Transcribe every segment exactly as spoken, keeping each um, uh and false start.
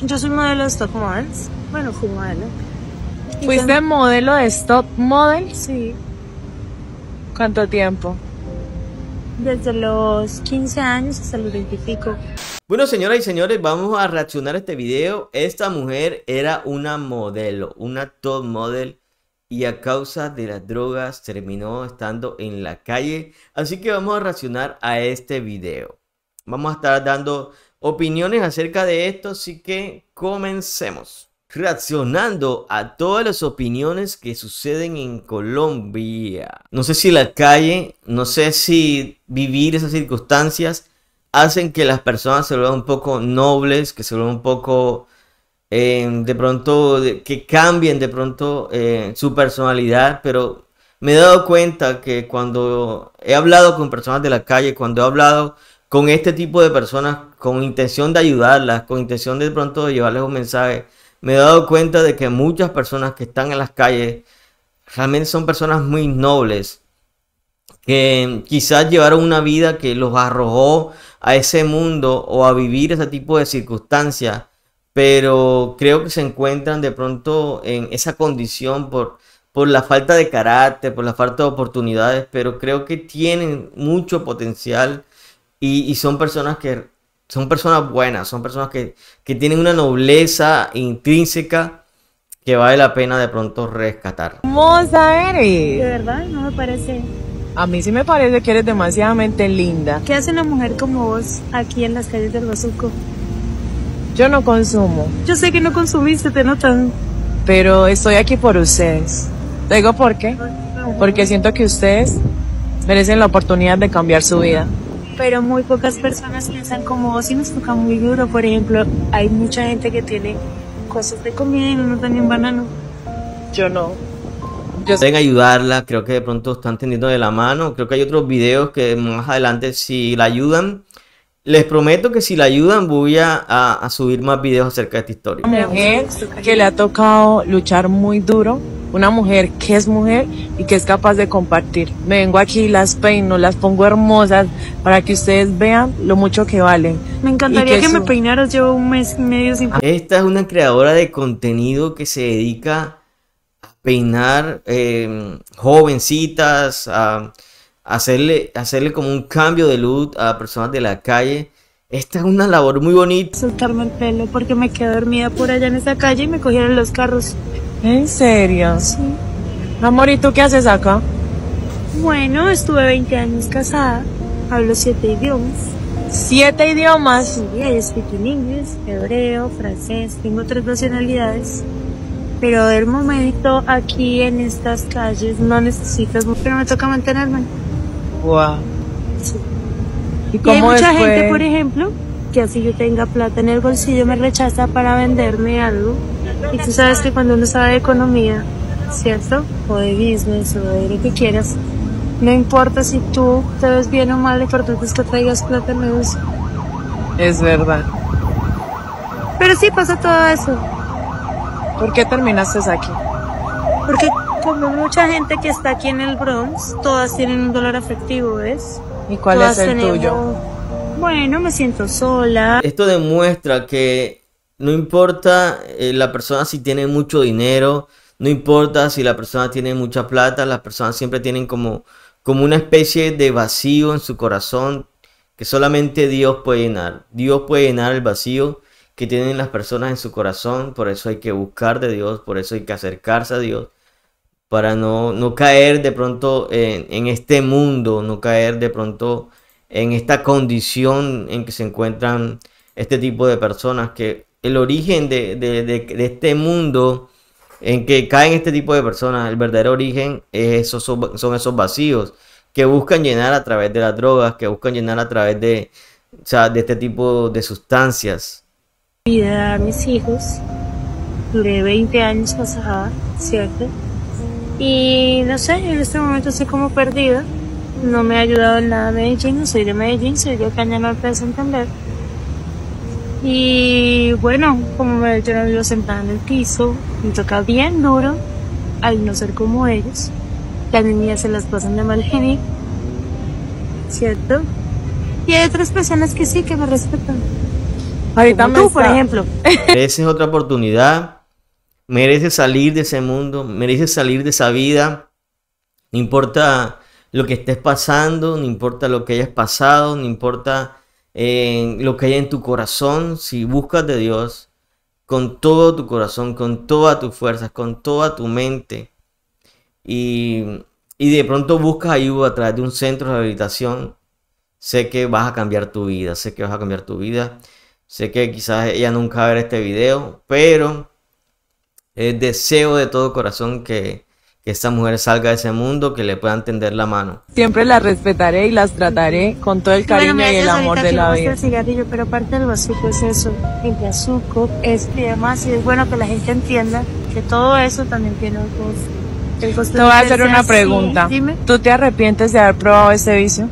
Yo soy modelo de Stop Models. Bueno, fui modelo. ¿Fuiste también... modelo de Stop Model? Sí. ¿Cuánto tiempo? Desde los quince años hasta los veinte y pico. Bueno, señoras y señores, vamos a reaccionar a este video. Esta mujer era una modelo, una top model, y a causa de las drogas terminó estando en la calle. Así que vamos a reaccionar a este video. Vamos a estar dando opiniones acerca de esto, así que comencemos. Reaccionando a todas las opiniones que suceden en Colombia. No sé si la calle, no sé si vivir esas circunstancias hacen que las personas se vuelvan un poco nobles, que se vuelvan un poco, eh, de pronto, de, que cambien de pronto eh, su personalidad. Pero me he dado cuenta que cuando he hablado con personas de la calle, cuando he hablado con este tipo de personas con intención de ayudarlas, con intención de, de pronto de llevarles un mensaje, me he dado cuenta de que muchas personas que están en las calles realmente son personas muy nobles, que quizás llevaron una vida que los arrojó a ese mundo o a vivir ese tipo de circunstancias, pero creo que se encuentran de pronto en esa condición por, por la falta de carácter, por la falta de oportunidades, pero creo que tienen mucho potencial y, y son personas que son personas buenas, son personas que, que tienen una nobleza intrínseca que vale la pena de pronto rescatar. Hermosa eres. De verdad, no me parece. A mí sí me parece que eres demasiadamente linda. ¿Qué hace una mujer como vos aquí en las calles del Bazuco? Yo no consumo. Yo sé que no consumiste, te notan. Pero estoy aquí por ustedes. Te digo por qué. Porque siento que ustedes merecen la oportunidad de cambiar su vida. Pero muy pocas personas piensan como vos y nos toca muy duro. Por ejemplo, hay mucha gente que tiene cosas de comida y no nos dan ni un banano. Yo no. Yo Pueden ayudarla, creo que de pronto están tendiendo de la mano. Creo que hay otros videos que más adelante, si la ayudan, les prometo que si la ayudan voy a, a, a subir más videos acerca de esta historia. Una mujer que le ha tocado luchar muy duro, una mujer que es mujer y que es capaz de compartir. Me vengo aquí, las peino, las pongo hermosas para que ustedes vean lo mucho que valen. Me encantaría que, que eso... me peinaras, llevo un mes y medio sin... Esta es una creadora de contenido que se dedica a peinar eh, jovencitas, a hacerle, hacerle como un cambio de look a personas de la calle. Esta es una labor muy bonita. Soltarme el pelo porque me quedé dormida por allá en esa calle y me cogieron los carros. ¿En serio? Sí. Amor, ¿y tú qué haces acá? Bueno, estuve veinte años casada, hablo siete idiomas. ¿Siete idiomas? Sí, I speak in English, hebreo, francés, tengo tres nacionalidades. Pero del momento aquí en estas calles no necesitas mucho, pero me toca mantenerme. Wow. Sí. ¿Y, y hay cómo mucha después... gente, por ejemplo, que así yo tenga plata en el bolsillo me rechaza para venderme algo. Y tú sabes que cuando uno sabe de economía, ¿cierto? O de business o de lo que quieras, no importa si tú te ves bien o mal, lo importante es que traigas plata en el bolsillo. Es verdad. Pero sí pasa todo eso. ¿Por qué terminaste aquí? Porque como mucha gente que está aquí en el Bronx, todas tienen un dólar efectivo, ¿ves? ¿Y cuál Todas es el tenemos... tuyo? Bueno, me siento sola. Esto demuestra que no importa eh, la persona si tiene mucho dinero, no importa si la persona tiene mucha plata, las personas siempre tienen como, como una especie de vacío en su corazón que solamente Dios puede llenar. Dios puede llenar el vacío que tienen las personas en su corazón. Por eso hay que buscar de Dios, por eso hay que acercarse a Dios, para no, no caer de pronto en, en este mundo, no caer de pronto en esta condición en que se encuentran este tipo de personas, que el origen de, de, de, de este mundo en que caen este tipo de personas, el verdadero origen es esos, son esos vacíos que buscan llenar a través de las drogas, que buscan llenar a través de, o sea, de este tipo de sustancias. Vida a mis hijos, duré veinte años casada, ¿cierto? Y no sé, en este momento estoy como perdida, no me ha ayudado en nada Medellín, no soy de Medellín, soy de Caña Norte de Santander. Y bueno, como me, yo no vivo sentada en el piso, me toca bien duro al no ser como ellos. Las niñas se las pasan de mal genio, ¿cierto? Y hay otras personas que sí, que me respetan. Ahorita Como me tú, por está- ejemplo. Mereces otra oportunidad, mereces salir de ese mundo, mereces salir de esa vida. No importa lo que estés pasando, no importa lo que hayas pasado, no importa eh, lo que haya en tu corazón. Si buscas de Dios con todo tu corazón, con todas tus fuerzas, con toda tu mente, y, y de pronto buscas ayuda a través de un centro de rehabilitación, sé que vas a cambiar tu vida, sé que vas a cambiar tu vida. Sé que quizás ella nunca va a ver este video, pero es deseo de todo corazón que, que esta mujer salga de ese mundo, que le puedan tender la mano. Siempre las respetaré y las trataré con todo el Bueno, cariño mira, y el ya amor ahorita de que la me gusta vida. el cigarrillo, pero aparte del bazuco es eso, el bazuco es y demás, y es bueno que la gente entienda que todo eso también tiene un costo. El costo Te de voy a hacer verse una así, pregunta. Dime. ¿Tú te arrepientes de haber probado ese vicio?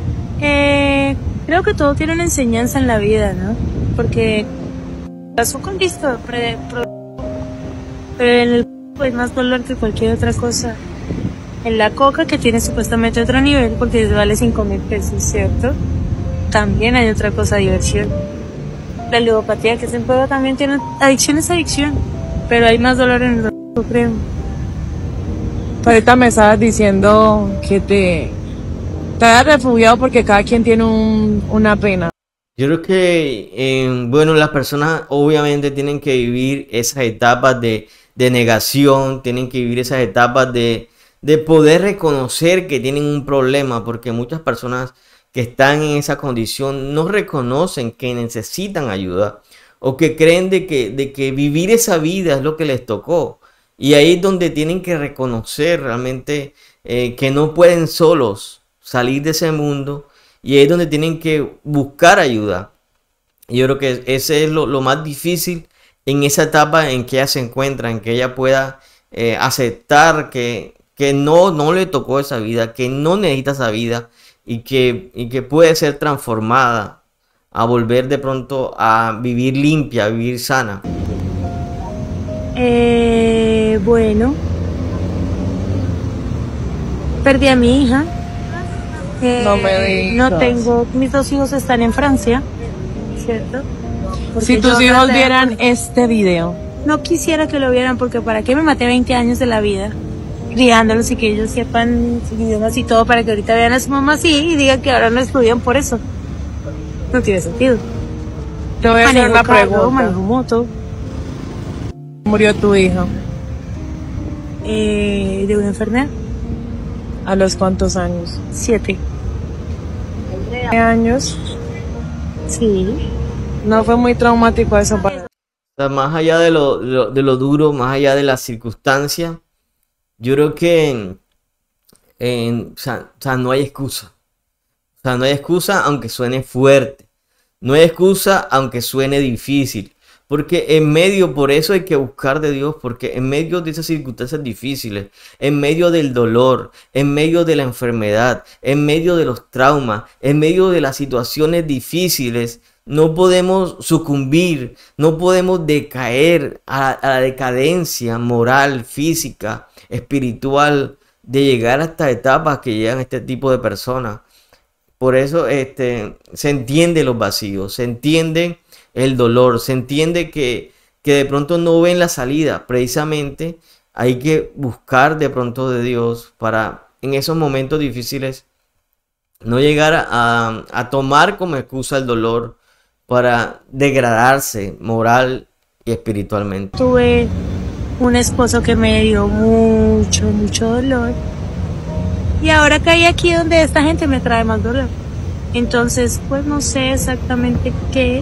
Eh, creo que todo tiene una enseñanza en la vida, ¿no? Porque el azúcar listo, pre- pro- pero en el pues más dolor que cualquier otra cosa. En la coca, que tiene supuestamente otro nivel, porque vale cinco mil pesos, ¿cierto? También hay otra cosa, diversión. La ludopatía, que es en juego, también tiene... Adicción es adicción, pero hay más dolor en el yo creo. Ahorita me estabas diciendo que te, te hayas refugiado porque cada quien tiene un, una pena. Yo creo que, eh, bueno, las personas obviamente tienen que vivir esas etapas de, de negación, tienen que vivir esas etapas de, de poder reconocer que tienen un problema, porque muchas personas que están en esa condición no reconocen que necesitan ayuda o que creen de que, de que vivir esa vida es lo que les tocó. Y ahí es donde tienen que reconocer realmente eh, que no pueden solos salir de ese mundo, y ahí es donde tienen que buscar ayuda. Y yo creo que ese es lo, lo más difícil en esa etapa en que ella se encuentra, en que ella pueda eh, aceptar que, que no, no le tocó esa vida, que no necesita esa vida, y que, y que puede ser transformada a volver de pronto a vivir limpia, a vivir sana. Eh, bueno, perdí a mi hija. Eh, No me digas. No tengo, mis dos hijos están en Francia, ¿cierto? Porque Si tus yo hijos traté- vieran este video, No quisiera que lo vieran, porque para qué me maté veinte años de la vida criándolos y que ellos sepan sus idiomas y todo, para que ahorita vean a su mamá así y digan que ahora no estudian por eso. No tiene sentido. te voy a hacer Manejo una carro, pregunta. manejo moto, ¿Murió tu hija? eh, de una enfermedad, ¿A los cuántos años? siete. ¿Qué años? Sí. No fue muy traumático eso para... O sea, más allá de lo, de lo, de lo duro, más allá de las circunstancias, yo creo que en- en- o sea, o sea, no hay excusa. O sea, no hay excusa aunque suene fuerte. No hay excusa aunque suene difícil. Porque en medio, por eso hay que buscar de Dios, porque en medio de esas circunstancias difíciles, en medio del dolor, en medio de la enfermedad, en medio de los traumas, en medio de las situaciones difíciles, no podemos sucumbir, no podemos decaer a, a la decadencia moral, física, espiritual, de llegar a estas etapas que llegan este tipo de personas. Por eso este, se entiende los vacíos, se entiende el dolor, se entiende que, que de pronto no ven la salida. Precisamente hay que buscar de pronto de Dios para en esos momentos difíciles no llegar a, a tomar como excusa el dolor para degradarse moral y espiritualmente. Tuve un esposo que me dio mucho, mucho dolor. Y ahora caí aquí donde esta gente me trae más dolor. Entonces, pues no sé exactamente qué,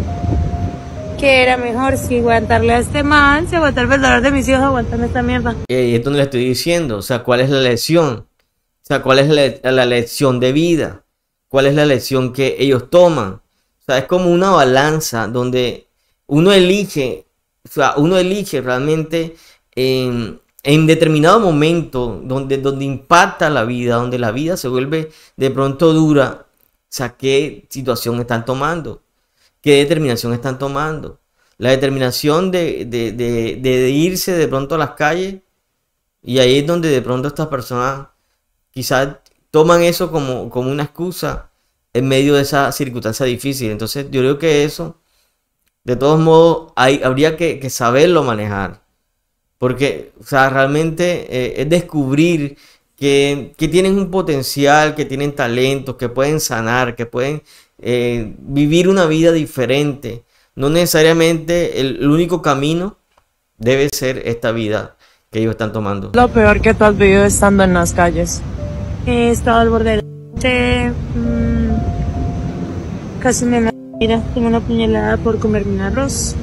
qué era mejor, si aguantarle a este man, si aguantarme el dolor de mis hijos, aguantarme esta mierda. Y ahí es donde le estoy diciendo, o sea, ¿cuál es la lección? O sea, ¿cuál es la, la lección de vida? ¿Cuál es la lección que ellos toman? O sea, es como una balanza donde uno elige, o sea, uno elige realmente en, en determinado momento donde, donde impacta la vida, donde la vida se vuelve de pronto dura. O sea, ¿qué situación están tomando? ¿Qué determinación están tomando? La determinación de, de, de, de irse de pronto a las calles, y ahí es donde de pronto estas personas quizás toman eso como, como una excusa en medio de esa circunstancia difícil. Entonces yo creo que eso de todos modos hay, habría que, que saberlo manejar. Porque, o sea, realmente eh, es descubrir que, que tienen un potencial, que tienen talentos, que pueden sanar, que pueden eh, vivir una vida diferente. No necesariamente el, el único camino debe ser esta vida que ellos están tomando. Lo peor que tú has vivido estando en las calles. He estado al borde de la muerte, mmm, casi me mira, tengo una puñalada por comerme un arroz.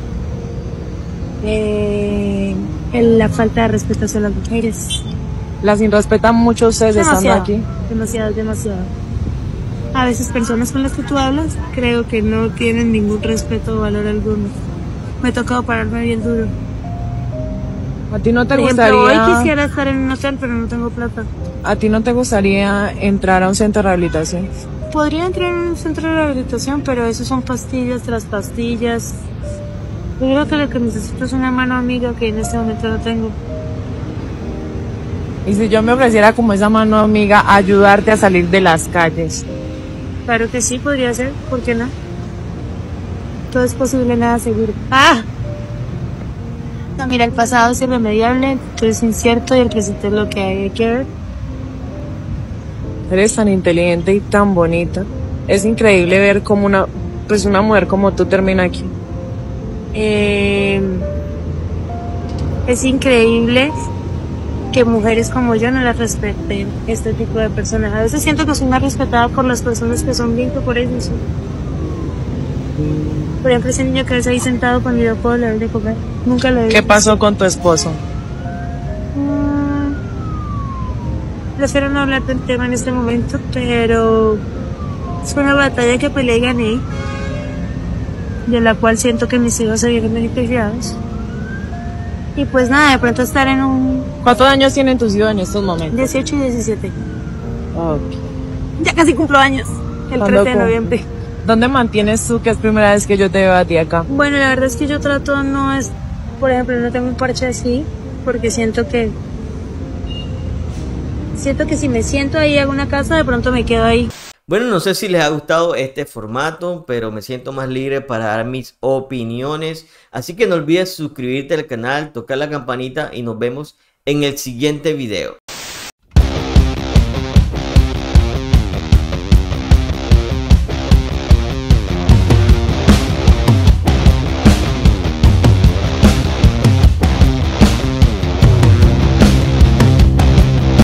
Eh, el- la falta de respeto hacia las mujeres. Las irrespetan mucho ustedes estando Demasiado, aquí. demasiado, demasiado. A veces personas con las que tú hablas creo que no tienen ningún respeto o valor alguno. Me ha tocado pararme bien duro. ¿A ti no te Por ejemplo, hoy gustaría, quisiera estar en un hotel, pero no tengo plata. a ti no te gustaría entrar a un centro de rehabilitación? Podría entrar en un centro de rehabilitación, pero eso son pastillas tras pastillas. Yo creo que lo que necesito es una mano amiga que en este momento no tengo. Y si yo me ofreciera como esa mano amiga a ayudarte a salir de las calles. Claro que sí, podría ser, ¿por qué no? Todo es posible, nada seguro. ¡Ah! No, mira, el pasado es irremediable, todo es incierto y el presente es lo que hay, hay que ver. Eres tan inteligente y tan bonita. Es increíble ver cómo una, pues una mujer como tú termina aquí. Eh, es increíble que mujeres como yo no las respeten este tipo de personas. A veces siento que soy más respetada por las personas que son bien que por ellos. Por ejemplo, ese niño que ves ahí sentado cuando yo puedo darle de comer. Nunca lo he visto. ¿Qué pasó con tu esposo? Mm, prefiero no hablar del tema en este momento, pero es una batalla que peleé y gané, de la cual siento que mis hijos se vieron beneficiados. Y pues nada, de pronto estar en un ¿Cuántos años tienen tus hijos en estos momentos? dieciocho y diecisiete. Ok. Ya casi cumplo años, el ¿Cuándo trece de cum- noviembre. ¿Dónde mantienes tú que es primera vez que yo te veo a ti acá? Bueno, la verdad es que yo trato no es, por ejemplo, no tengo un parche así, porque siento que siento que si me siento ahí en una casa, de pronto me quedo ahí. Bueno, no sé si les ha gustado este formato, pero me siento más libre para dar mis opiniones. Así que no olvides suscribirte al canal, tocar la campanita y nos vemos en el siguiente video.